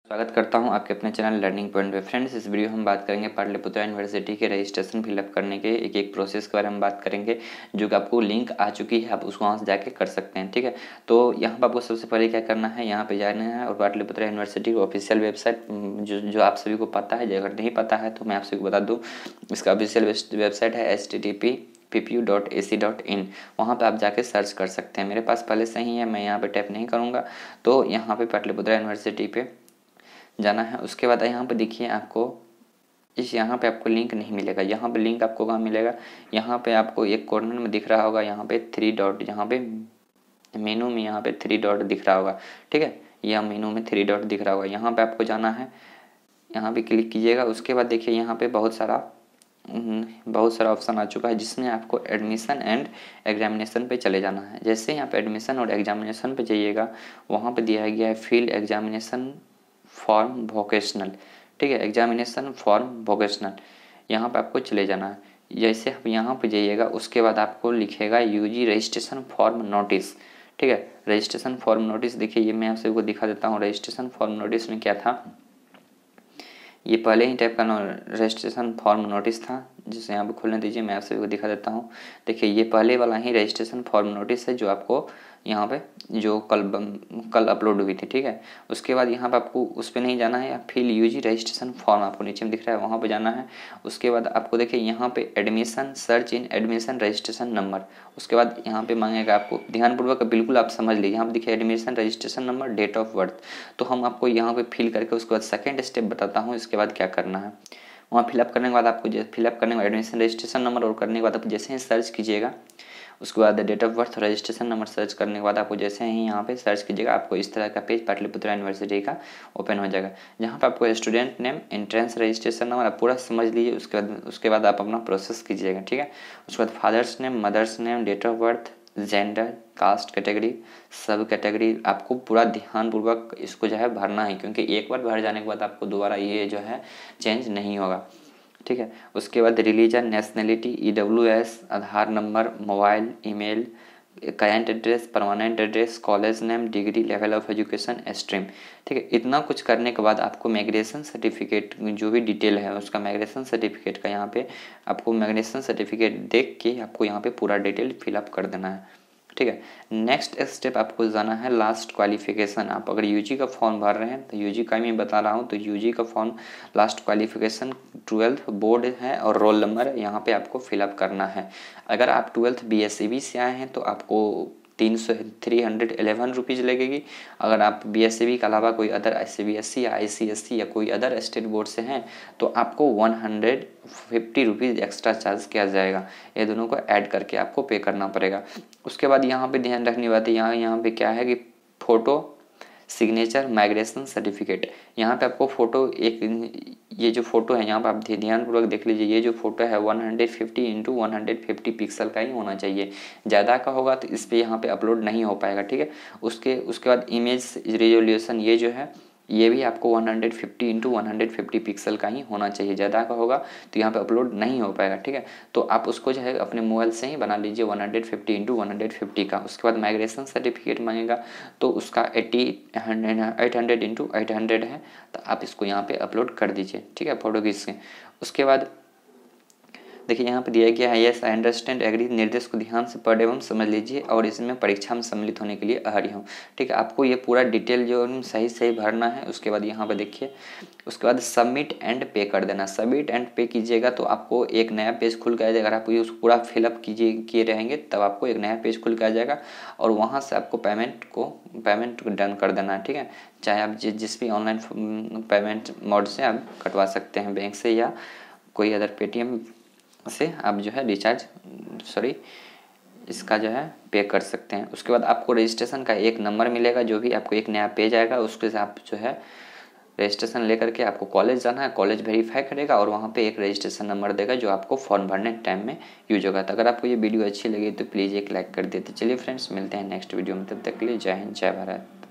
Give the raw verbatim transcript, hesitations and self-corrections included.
स्वागत करता हूं आपके अपने चैनल लर्निंग पॉइंट पे। फ्रेंड्स, इस वीडियो हम बात करेंगे पाटलिपुत्रा यूनिवर्सिटी के रजिस्ट्रेशन फिलअप करने के एक एक प्रोसेस के बारे में बात करेंगे, जो कि आपको लिंक आ चुकी है, आप उसको वहां से जाके कर सकते हैं। ठीक है, तो यहाँ पर आपको सबसे पहले क्या करना है, यहाँ पे जाना है और पाटलिपुत्रा यूनिवर्सिटी की ऑफिशियल वेबसाइट जो जो आप सभी को पता है, अगर नहीं पता है तो मैं आप सभी को बता दूँ, इसका ऑफिशियल वेबसाइट है H T T P P P U dot A C dot in. वहाँ पे आप जाके सर्च कर सकते हैं। मेरे पास पहले से ही है, मैं यहाँ पे टैप नहीं करूँगा। तो यहाँ पे पाटलिपुत्रा यूनिवर्सिटी पे जाना है। उसके बाद यहाँ पे देखिए, आपको इस यहाँ पे आपको लिंक नहीं मिलेगा। यहाँ पे लिंक आपको कहाँ मिलेगा, यहाँ पे आपको एक कॉर्नर में दिख रहा होगा, यहाँ पे थ्री डॉट, यहाँ पे मेनू में यहाँ पे थ्री डॉट दिख रहा होगा। ठीक है, यह मेनू में थ्री डॉट दिख रहा होगा, यहाँ पे आपको जाना है, यहाँ पे क्लिक कीजिएगा। उसके बाद देखिए यहाँ पे बहुत सारा बहुत सारा ऑप्शन आ चुका है, जिसमें आपको एडमिशन एंड एग्जामिनेशन पे चले जाना है। जैसे यहाँ पे एडमिशन और एग्जामिनेशन पे जाइएगा, वहाँ पे दिया गया है फील्ड एग्जामिनेशन फॉर्म वोकेशनल। ठीक है, एग्जामिनेशन फॉर्म वोकेशनल, यहाँ पे आपको चले जाना है। जैसे आप यहाँ पे जाइएगा, उसके बाद आपको लिखेगा यूजी रजिस्ट्रेशन फॉर्म नोटिस। ठीक है, रजिस्ट्रेशन फॉर्म नोटिस, देखिए ये मैं आप सबको दिखा देता हूँ। रजिस्ट्रेशन फॉर्म नोटिस में क्या था, ये पहले ही टाइप का रजिस्ट्रेशन फॉर्म नोटिस था, जिसे यहाँ पे खोलने दीजिए, मैं आप सभी को दिखा देता हूँ। देखिए ये पहले वाला ही रजिस्ट्रेशन फॉर्म नोटिस है, जो आपको यहाँ पे जो कल कल अपलोड हुई थी। ठीक है, उसके बाद यहाँ पे आपको उस पर नहीं जाना है, फिल यूजी रजिस्ट्रेशन फॉर्म आपको नीचे में दिख रहा है, वहाँ पे जाना है। उसके बाद आपको देखिए यहाँ पे admission search in admission registration number, उसके बाद यहाँ पे मांगेगा आपको, ध्यानपूर्वक बिल्कुल आप समझ लीजिए। यहाँ पे देखिए admission registration number, date of birth, तो हम आपको यहाँ पे फिल करके उसके बाद सेकेंड स्टेप बताता हूँ, इसके बाद क्या करना है। वहाँ फिलअप करने के बाद आपको फिलअप करने के बाद एडमिशन रजिस्ट्रेशन नंबर और करने के बाद आप जैसे ही सर्च कीजिएगा, उसके बाद date of birth registration number search करने के बाद आपको जैसे ही यहाँ पे सर्च कीजिएगा, आपको इस तरह का पेज पाटलिपुत्रा यूनिवर्सिटी का ओपन हो जाएगा, जहाँ पे आपको student name, entrance registration number, आप पूरा समझ लीजिए। उसके बाद उसके बाद आप अपना प्रोसेस कीजिएगा। ठीक है, उसके बाद father's name, mother's name, date of birth, gender, caste category, sub category आपको पूरा ध्यानपूर्वक इसको जो है भरना है, क्योंकि एक बार भर जाने के बाद आपको दोबारा ये जो है चेंज नहीं होगा। ठीक है, उसके बाद religion, nationality, E W S, Aadhaar number, mobile, email, current address, permanent address, college name, degree, level of education, stream. ठीक है, इतना कुछ करने के बाद आपको माइग्रेशन सर्टिफिकेट जो भी डिटेल है उसका, माइग्रेशन सर्टिफिकेट का यहाँ पे आपको माइग्रेशन सर्टिफिकेट देख के आपको यहाँ पे पूरा डिटेल फिलअप कर देना है। ठीक है, नेक्स्ट स्टेप आपको जाना है लास्ट क्वालिफिकेशन। आप अगर यूजी का फॉर्म भर रहे हैं तो यूजी का मैं बता रहा हूँ, तो यूजी का form last qualification twelfth board है और रोल नंबर यहाँ पे आपको फिलअप करना है। अगर आप twelfth B S C B से आए हैं तो आपको तीन सौ थ्री हंड्रेड एलेवन रुपीज़ लगेगी। अगर आप बी एस सी बी के अलावा कोई other C B S C या आई सी एस सी या कोई अदर स्टेट बोर्ड से हैं तो आपको one hundred fifty rupees extra charge किया जाएगा। ये दोनों को ऐड करके आपको पे करना पड़ेगा। उसके बाद यहाँ पे ध्यान रखने बात है, यहाँ यहाँ पे क्या है कि फ़ोटो, सिग्नेचर, माइग्रेशन सर्टिफिकेट, यहाँ पे आपको फ़ोटो, एक ये जो फ़ोटो है यहाँ पे आप ध्यानपूर्वक देख लीजिए, ये जो फोटो है one hundred fifty into one hundred fifty pixel का ही होना चाहिए। ज़्यादा का होगा तो इस पर यहाँ पे अपलोड नहीं हो पाएगा। ठीक है, उसके उसके बाद इमेज रेजोल्यूशन, ये जो है ये भी आपको one hundred fifty into one hundred fifty pixel का ही होना चाहिए। ज़्यादा का होगा तो यहाँ पे अपलोड नहीं हो पाएगा। ठीक है, तो आप उसको जो है अपने मोबाइल से ही बना लीजिए one hundred fifty into one hundred fifty का। उसके बाद माइग्रेशन सर्टिफिकेट मांगेगा तो उसका eighty eight hundred into eight hundred है, तो आप इसको यहाँ पे अपलोड कर दीजिए। ठीक है, फोटो खींच के। उसके बाद देखिए यहाँ पे दिया गया है यस आई अंडरस्टैंड एग्री, निर्देश को ध्यान से पढ़ एवं समझ लीजिए और इसमें परीक्षा में सम्मिलित होने के लिए आहारी हूँ। ठीक है, आपको ये पूरा डिटेल जो सही सही भरना है। उसके बाद यहाँ पे देखिए, उसके बाद सबमिट एंड पे कर देना। सबमिट एंड पे कीजिएगा तो आपको एक नया पेज खुल के आ जाएगा। अगर आप ये उसको पूरा फिलअप कीजिए किए रहेंगे तब आपको एक नया पेज खुल के आ जाएगा और वहाँ से आपको पेमेंट को पेमेंट डन कर देना है। ठीक है, चाहे आप जिस जिस भी ऑनलाइन पेमेंट मोड से आप कटवा सकते हैं, बैंक से या कोई अदर पेटीएम से आप जो है रिचार्ज सॉरी इसका जो है पे कर सकते हैं। उसके बाद आपको रजिस्ट्रेशन का एक नंबर मिलेगा, जो भी आपको एक नया पेज आएगा, उसके से आप जो है रजिस्ट्रेशन लेकर के आपको कॉलेज जाना है। कॉलेज वेरीफाई करेगा और वहाँ पे एक रजिस्ट्रेशन नंबर देगा जो आपको फॉर्म भरने टाइम में यूज होगा। तो अगर आपको ये वीडियो अच्छी लगी तो प्लीज़ एक लाइक कर देते। चलिए फ्रेंड्स, मिलते हैं नेक्स्ट वीडियो में, तब तक के लिए जय हिंद, जय भारत।